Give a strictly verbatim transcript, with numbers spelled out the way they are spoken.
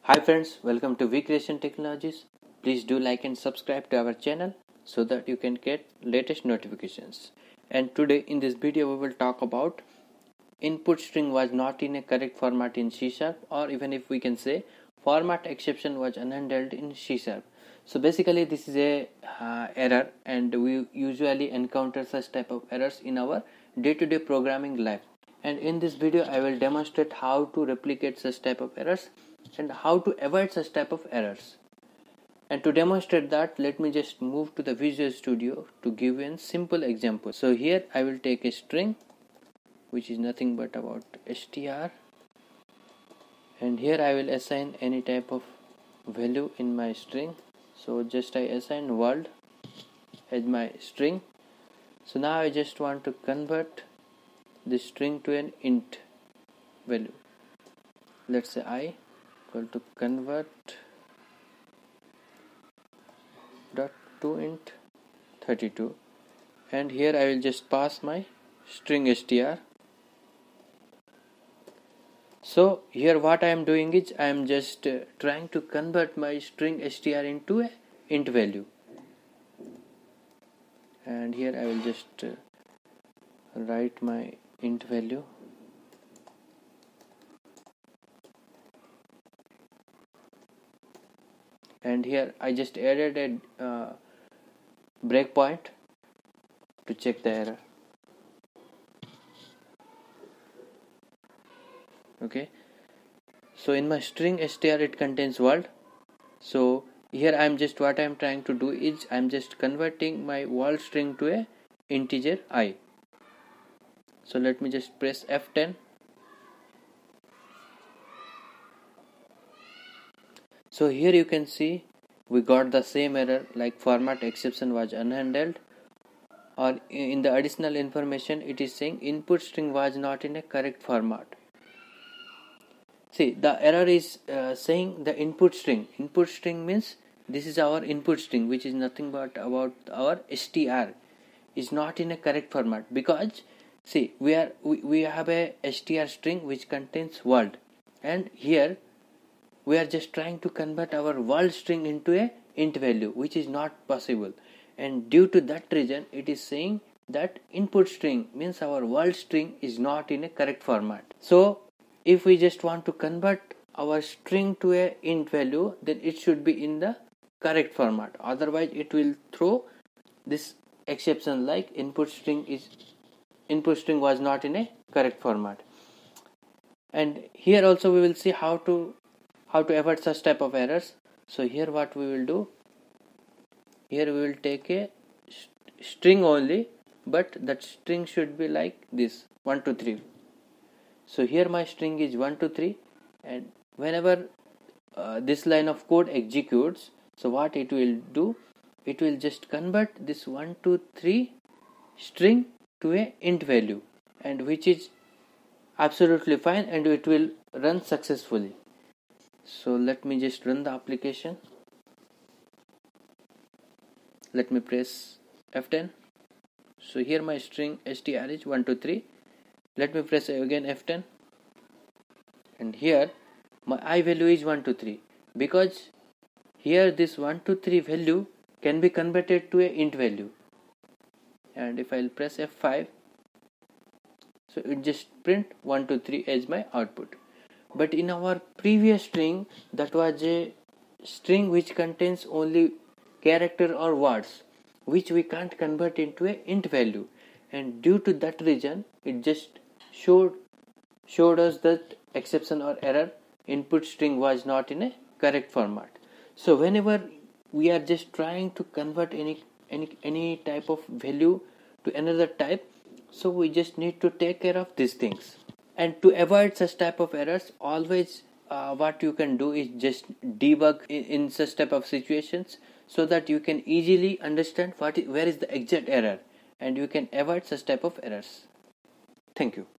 Hi friends, welcome to VCreation Technologies. Please do like and subscribe to our channel so that you can get latest notifications. And today in this video we will talk about input string was not in a correct format in C Sharp, or even if we can say format exception was unhandled in C Sharp. So basically this is a uh, error, and we usually encounter such type of errors in our day-to-day programming life. And in this video I will demonstrate how to replicate such type of errors and how to avoid such type of errors. And to demonstrate that, let me just move to the Visual Studio to give you a simple example. So here I will take a string which is nothing but about str, and here I will assign any type of value in my string. So just I assign world as my string. So now I just want to convert this string to an int value. Let's say I equal to convert dot to int thirty-two, and here I will just pass my string str. So here what I am doing is I am just uh, trying to convert my string str into a int value, and here I will just uh, write my int value. And here I just added a uh, breakpoint to check the error. Okay, so in my string str it contains world. So here I am just what I am trying to do is I am just converting my world string to a integer I. So let me just press F ten. So here you can see we got the same error, like format exception was unhandled, or in the additional information it is saying input string was not in a correct format. See, the error is uh, saying the input string. Input string means this is our input string, which is nothing but about our str, is not in a correct format, because see we are we, we have a str string which contains world, and here we are just trying to convert our world string into a int value, which is not possible. And due to that reason it is saying that input string means our world string is not in a correct format. So if we just want to convert our string to a int value, then it should be in the correct format, otherwise it will throw this exception like input string is input string was not in a correct format. And here also we will see how to how to avoid such type of errors. So here what we will do, here we will take a st string only, but that string should be like this, one two three. So here my string is one two three, and whenever uh, this line of code executes, so what it will do, it will just convert this one two three string to a int value, and which is absolutely fine, and it will run successfully. So let me just run the application. Let me press F ten. So here my string str is one two three. Let me press again F ten, and here my I value is one two three, because here this one two three value can be converted to a int value. And if I'll press F five, so it just print one two three as my output. But in our previous string, that was a string which contains only character or words, which we can't convert into a int value, and due to that reason it just showed showed us that exception or error, input string was not in a correct format. So whenever we are just trying to convert any any any type of value to another type, so we just need to take care of these things. And to avoid such type of errors, always uh, what you can do is just debug in, in such type of situations, so that you can easily understand what is, where is the exact error, and you can avoid such type of errors. Thank you.